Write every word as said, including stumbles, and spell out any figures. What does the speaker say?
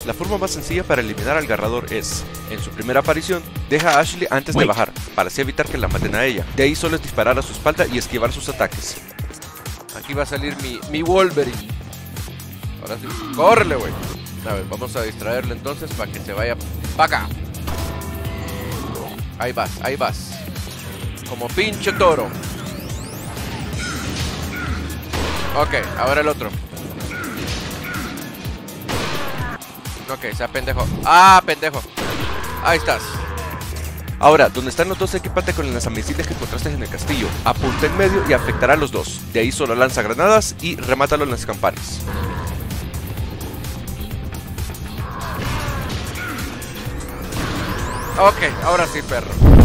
La forma más sencilla para eliminar al Garrador es, en su primera aparición, deja a Ashley antes de bajar, para así evitar que la maten a ella. De ahí solo es disparar a su espalda y esquivar sus ataques. Aquí va a salir mi, mi Wolverine. Ahora sí, córrele, güey. A ver, vamos a distraerle entonces para que se vaya para acá. Ahí vas, ahí vas. Como pinche toro. Ok, ahora el otro. Ok, sea pendejo. ¡Ah, pendejo! Ahí estás. Ahora, donde están los dos, equipate con el lanzamisiles que encontraste en el castillo. Apunta en medio y afectará a los dos. De ahí solo lanza granadas y remátalo en las campanas. Ok, ahora sí, perro.